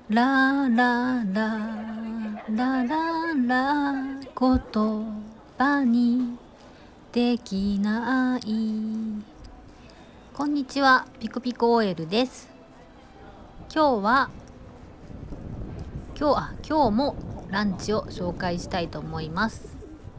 ララララララ言葉にできない。こんにちは、ピクピク OL です。今日もランチを紹介したいと思います。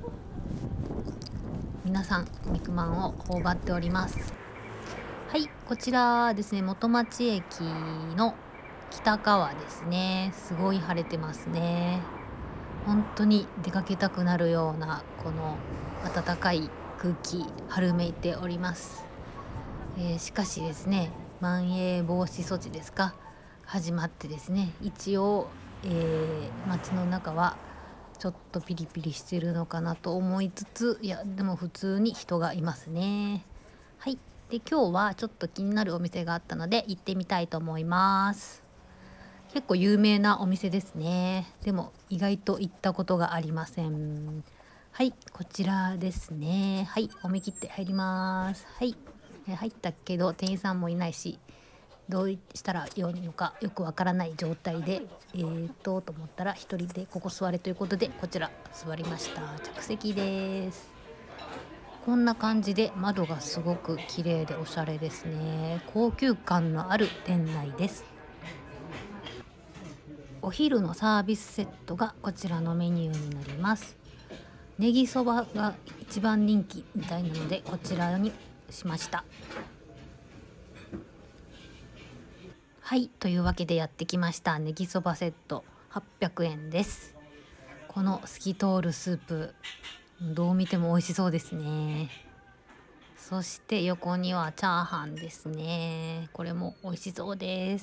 皆さん肉まんを頬張っております。はい、こちらですね、元町駅の北側ですね。すごい晴れてますね。本当に出かけたくなるようなこの暖かい空気、春めいております。しかしですね、まん延防止措置ですか、始まってですね、一応、街の中はちょっとピリピリしてるのかなと思いつつ、いやでも普通に人がいますね。はい、で今日はちょっと気になるお店があったので行ってみたいと思います。結構有名なお店ですね。でも意外と行ったことがありません。はい、こちらですね。はい、思い切って入ります。はい、入ったけど店員さんもいないし、どうしたらよいのかよくわからない状態で、と思ったら一人でここ座れということでこちら座りました。着席です。こんな感じで窓がすごく綺麗でおしゃれですね。高級感のある店内です。お昼のサービスセットがこちらのメニューになります。ネギそばが一番人気みたいなのでこちらにしました。はい、というわけでやってきましたネギそばセット800円です。この透き通るスープ、どう見ても美味しそうですね。そして横にはチャーハンですね。これも美味しそうです。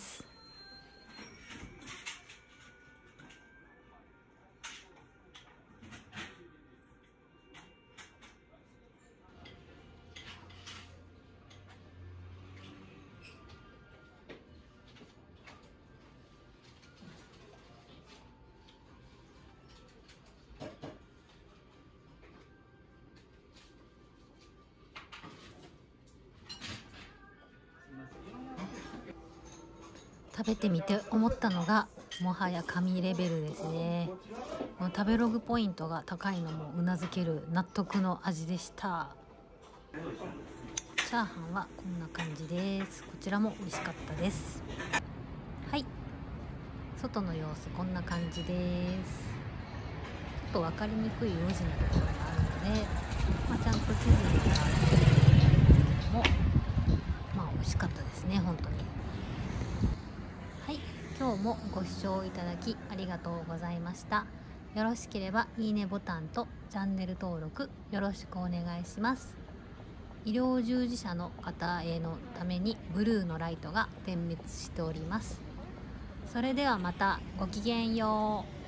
食べてみて思ったのが、もはや神レベルですね。もう食べログポイントが高いのもうなずける納得の味でした。チャーハンはこんな感じです。こちらも美味しかったです。はい、外の様子こんな感じです。ちょっと分かりにくい路地のところがあるので、ちゃんと地図に並んでいるんですけども、美味しかったですね、本当に。はい、今日もご視聴いただきありがとうございました。よろしければいいねボタンとチャンネル登録よろしくお願いします。医療従事者の方へのためにブルーのライトが点滅しております。それではまた、ごきげんよう。